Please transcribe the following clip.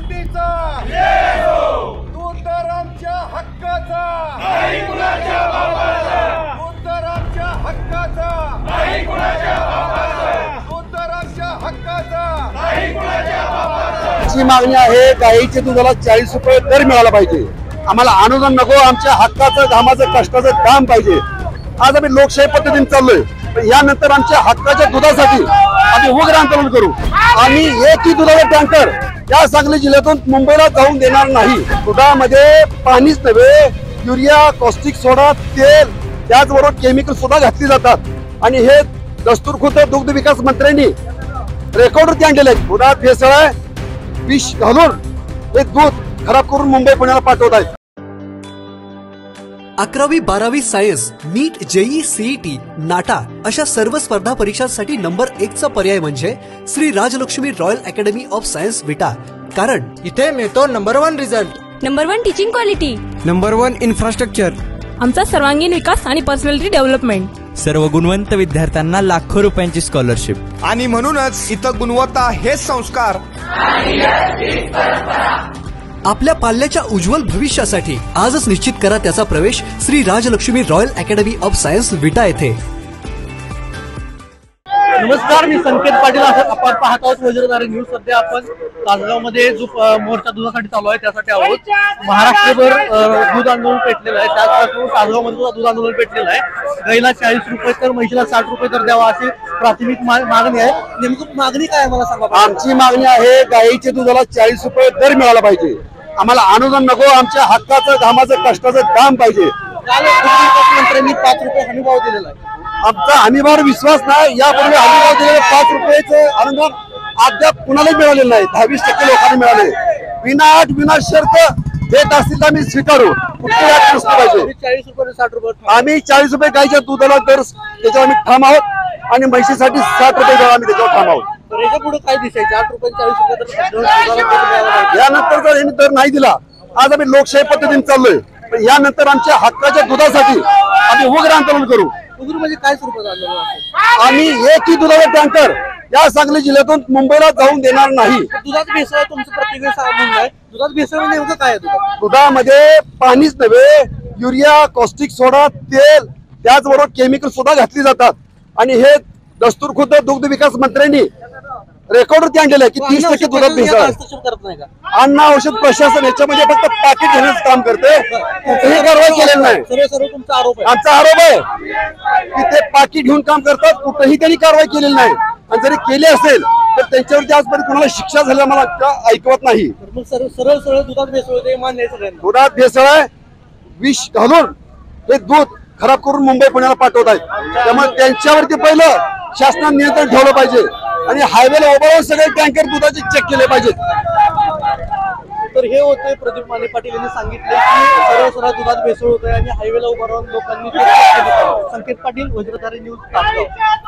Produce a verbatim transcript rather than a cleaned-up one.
क्रांतीचा दूध दर आमच्या हक्काचा, दूध दर आमच्या हक्काचा, दूध दर आमच्या हक्काचा। आमची मागणी आहे गाईच्या दुधाला चाळीस रुपये दर मिळाला पाहिजे। आम्हाला अनुदान नको, आमच्या हक्काचं घामाचं कष्टाचं काम पाहिजे। आज आम्ही लोकशाही पद्धतीने चाललोय, पण यानंतर आमच्या हक्काच्या दुधासाठी आम्ही उग्र आंदोलन करू। आम्ही एकही दुधाचा टँकर या सांगली जिल्ह्यातून मुंबईला जाऊन देणार नाही। दुधामध्ये पाणीच नव्हे, युरिया, कॉस्टिक सोडा, तेल, त्याचबरोबर केमिकल सुद्धा घातली जातात आणि हे दस्तूरखुद्द दुग्ध विकास मंत्र्यांनी रेकॉर्डवरती आणलेले आहेत। दुधात भेसळ आहे, विष घालून हे दूध खराब करून मुंबई पुण्याला पाठवत आहेत। अकरावी बारावी science, NEET, JEE, CET, NATA अशा सर्व स्पर्धा परीक्षांसाठी नंबर एक चा पर्याय म्हणजे Shri Rajlakshmi royal academy of science Vita. कारण इथे मिळतो number one result, number one teaching quality, number one infrastructure, आमचा सर्वांगीण विकास आणि पर्सनॅलिटी डेव्हलपमेंट, सर्व गुणवंत विद्यार्थ्यांना लाखो रुपयांची स्कॉलरशिप आणि म्हणूनच इथं गुणवत्ता हेच संस्कार। आपल्या पाल्याच्या उज्ज्वल भविष्यासाठी आजच निश्चित करा त्याचा प्रवेश Shri Rajlakshmi royal academy of science Vita येथे। नमस्कार, मी संकेत पाटील। आपण पाहत आहोत वज्रधारी न्यूज। सध्या आपण तासगाव मध्ये जो मोर्चा दुधासाठी चालू आहे त्यासाठी आहोत। महाराष्ट्रभर दूध आंदोलन पेटलेलं आहे, त्याचपासून तासगाव मध्ये सुद्धा दूध आंदोलन पेटलेलं आहे। गाईला चाळीस रुपये तर म्हशीला साठ रुपये तर द्यावा अशी प्राथमिक मागणी आहे। नेमकं मागणी काय आहे मला सांगा। आमची मागणी आहे गाईच्या दुधाला चाळीस रुपये दर मिळाला पाहिजे। आम्हाला अनुदान नको, आमच्या हक्काचं घामाचं कष्टाचं काम पाहिजे। मंत्र्यांनी पाच रुपये हमीभाव दिलेला आहे। आमचा हमीभाव विश्वास नाही, यापूर्वी हमीभाव दिलेले पाच रुपयाचं अनुदान अद्याप कुणालाही मिळालेलं नाही। दहावीस टक्के लोकांना मिळाले। विना अट विना शर्त देत असतील तर आम्ही स्वीकारू, कुठे अट नसलं पाहिजे। चाळीस रुपये साठ रुपये आम्ही चाळीस रुपये गाईच्या दुधाला दर त्याच्यावर आम्ही ठाम आहोत आणि म्हशीसाठी साठ रुपये दर आम्ही त्याच्यावर ठाम आहोत। याच्या पुढे काय दिसायचे आठ रुपये चाळीस रुपये यानंतर जर यांनी दर नाही दिला, आज आम्ही लोकशाही पद्धतीने चाललोय, पण यानंतर आमच्या हक्काच्या दुधासाठी आम्ही उग्र आंदोलन करू। उग्र म्हणजे काय स्वरूपात आंदोलन? आम्ही एकही दुधाचा टँकर या सांगली जिल्ह्यातून मुंबईला जाऊन देणार नाही। दुधात भेसळ तुमचं प्रत्येक आहे, दुधात भेसळ नेमकं काय आहे? दुधामध्ये पाणीच नव्हे, युरिया, कॉस्टिक सोडा, तेल, त्याचबरोबर केमिकल सुद्धा घातली जातात आणि हे दस्तूरखुद्द दुग्ध विकास मंत्र्यांनी रेकॉर्डवरती आणलेलं आहे की तीस टक्के दुधात भेसळ आहे। अन्न औषध प्रशासन याच्यामध्ये फक्त पाकिट घेण्याचं काम करते, कुठेही कारवाई केलेली नाही। आमचा आरोप आहे की ते पाकिट घेऊन काम करतात, कुठेही त्यांनी कारवाई केलेली नाही आणि जरी केली असेल तर त्यांच्यावरती आजपर्यंत कोणाला शिक्षा झाली मला ऐकवत नाही। सरळ सरळ दुधात भेसळ मान्य आहे, दुधात भेसळ आहे, विष घालून हे दूध खराब करून मुंबई पुण्याला पाठवत आहेत। त्यामुळे त्यांच्यावरती पहिलं शासनाने नियंत्रण ठेवलं पाहिजे आणि हायवेला उभं राहून सगळे टँकर दुधाचे चेक केले पाहिजेत। तर हे होते प्रदीप माने पाटील यांनी सांगितले की सर्व सरळ दुधात भेसळ होत आहे आणि हायवेला उभं राहून लोकांनी संकेत पाटील, वज्रधारी न्यूज, तासगाव।